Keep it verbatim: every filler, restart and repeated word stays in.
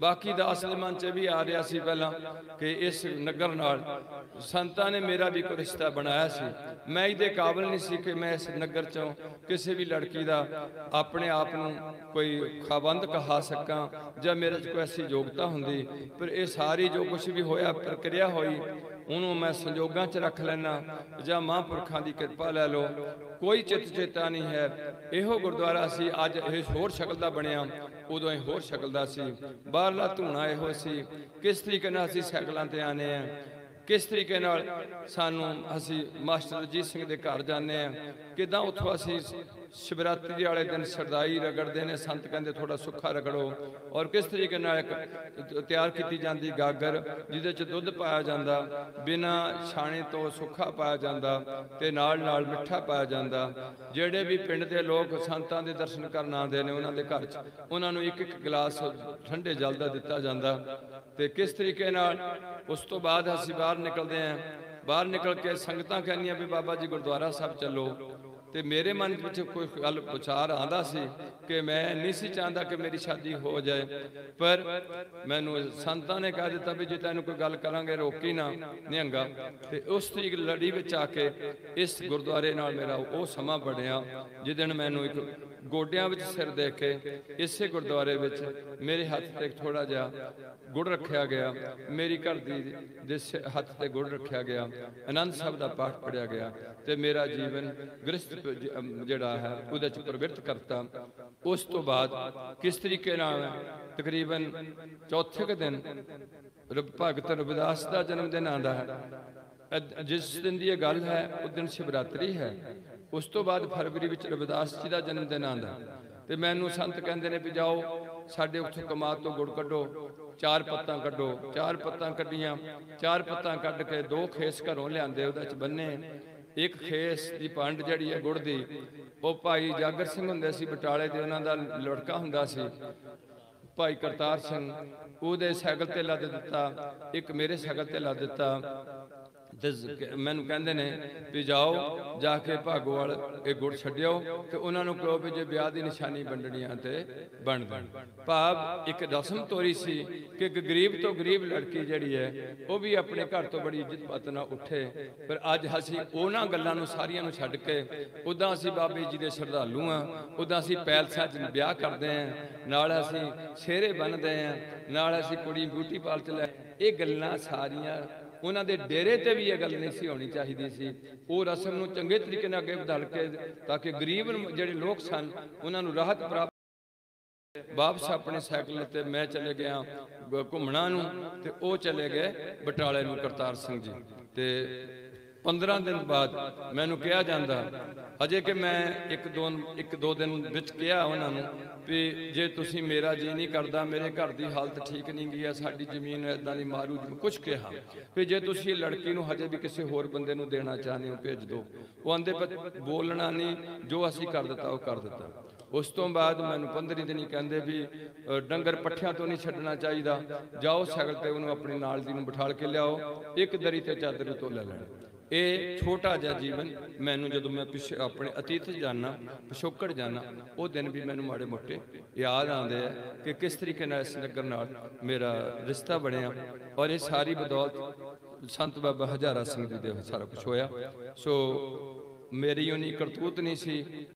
बाकी दा असल मन च भी आ रहा सी पहला कि इस नगर नाल संतां ने मेरा भी कोई रिश्ता बनाया सी। मैं इहदे काबिल नहीं सी कि मैं इस नगर चों किसी भी लड़की दा अपने आप नूं कोई खाबंद कहा सकां जां मेरे च कोई ऐसी योग्यता हुंदी। पर यह सारी जो कुछ भी होया प्रक्रिया होई उन्होंने मैं संजोगां च रख लैना जां महापुरखां दी कृपा लै लो, कोई चित चेता नहीं है। इहो गुरुद्वारा सी अज इह होर शक्ल दा बनिया, उदों इह होर शक्ल दा सी। बाहरला धूणा इहो सी, किस तरीके नाल असीं सैकलां ते आने हैं, किस तरीके नाल सानू असी मास्टर रजीत सिंह दे घर जाने हैं, किदां उत्थों असी शिवरात्रि वाले दिन सरदाई रगड़ते हैं, संत कहते थोड़ा सुखा रगड़ो, और किस तरीके नाल एक तैयार की जाती गागर जिहदे च दुध पाया जाता, बिना छाणे तो सुखा पाया जाता ते नाल नाल मिठा पाया जाता। जेड़े भी पिंड के लोग संतां दे दर्शन करन आते हैं उन्होंने घर च उन्होंने एक एक गिलास ठंडे जल का दिता जाता। ते किस तरीके नाल उस तो बाद असी बाहर निकलते हैं, बाहर निकल के संगतां कहनियां भी बाबा जी गुरुद्वारा साहब चलो। तो मेरे मन में कोई गल विचार आता सी कि मैं नहीं सी चाहता कि मेरी शादी हो जाए, पर मैनू संतां ने कह दिता भी जो तैनू कोई गल करांगे रोकी ना निहंगा। तो उस तरीक लड़ी विच आके इस गुरुद्वारे नाल मेरा वो समा बढ़िया जिस दिन मैनू एक गोडियां विच सिर दे के इसे गुरुद्वारे विच मेरे हथ ते थोड़ा जिहा गुड़ रखा गया, मेरी घर दी दे हथ ते गुड़ रखा गया, आनंद साहब का पाठ पढ़िया गया, तो मेरा जीवन गृहस्थ जिहड़ा है उहदे च प्रवृत्त करता। उस तो बाद किस तरीके नाल तकरीबन चौथे के दिन भगत रविदास का जन्मदिन आंदा है, जिस दिन की गल है उस दिन शिवरात्रि है। उस तो बाद फरवरी में रविदास जी का जन्मदिन आंदा, तो मैनू संत कहते हैं भी जाओ साडे उत्थों कमाद तो गुड़ कड्डो, चार पत्तां कड्डो, चार पत्तां कड्डियां, चार पत्तां कड्ड के दो खेस घरों लिआंदे उहदे च बन्ने। एक खेस की पंड जिहड़ी है गुड़ दी वो भाई जागर सिंह हुंदे सी बटाले दे, उन्हां दा लड़का हुंदा सी भाई करतार सिंह, उहदे सैकल ते ला दिता, एक मेरे सैकल ते ला दिता। मैनू कहते ने भी जाओ जाके भागोवाल ये गुड़ छड्डिओ ते उन्होंने कहो भी जो ब्याह की निशानी वंडनी तो बन देन। भाव एक रस्म तोरी सी कि गरीब तो गरीब लड़की जिहड़ी है वह भी अपने घर तो बड़ी इज्जत पत नाल उठे। पर अज असीं उन्हां गल्लां नूं सारियां नूं छड्ड के उदां असीं बाबे जी दे श्रद्धालु हाँ, उदां असीं पैलसां च ब्याह करदे हैं, नाल असीं सेहरे बन्नदे हैं, नाल असीं कुड़ी ब्यूटी पार्लर च लै। ये गल्लां सारियां उन्होंने डेरे ते भी यह गल नहीं सी होनी चाहिए सी। वो रस्म नूं चंगे तरीके नाल अगे बदल के ताकि गरीब जिहड़े लोग सन उन्होंने राहत प्राप्त। वापस अपने सैकल ते मैं चले गया घूमना नूं ते वो चले गए बटाले नूं करतार सिंह जी। ते पंद्रह दिन बाद मैनू कहा जाता अजे कि मैं एक दो एक दो दिन विच कहा उन्होंने भी जे तुसी मेरा जी नहीं करता, मेरे घर की हालत ठीक नहीं गई है, साड़ी जमीन इदां दी मारू कुछ कहा भी जे तुसी लड़की नूं हजे भी किसी होर बंदे नूं देना चाहते हो भेज दो। वो आंदे बोलना नहीं, जो असी कर दिता वो कर दिता। उस तो बाद मैनू पंद्रह दिन कहते भी डंगर पट्ठियां तो नहीं छड्डना चाहिए, जाओ सैकल ते उन्होंने अपनी नाल दी नूं बिठाल के लियाओ, एक दरी ते चादर तो ले लेना। ये छोटा जहा जीवन मैनू जो मैं पिछे अपने अतीत जाना पिछोकड़ जाना वो दिन भी मैनू माड़े मोटे याद आते हैं कि किस तरीके नाल इस नगर नाल मेरा रिश्ता बनया। और ये सारी बदौलत संत बाबा हजारा सिंह जी दे सारा कुछ होया। सो मेरी उन्नी करतूत नहीं सी